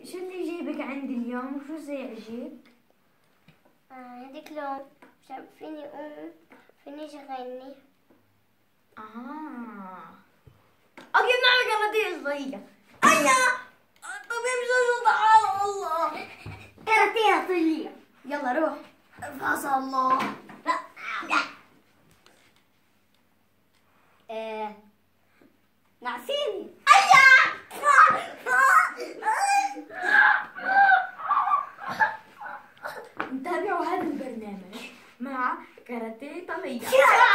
شو اللي جايبك عندي اليوم وشو سيعجبك؟ هديك لون عشان فيني أقوم فيني شغلني. أجيب نعمل كاراتيه صغيرة. أيا الطبيب شو تعال والله. كاراتيه طلية. يلا روح. فاصل الله. لا. نعسيني. نتابعوا هذا البرنامج مع كاراتيه طلية.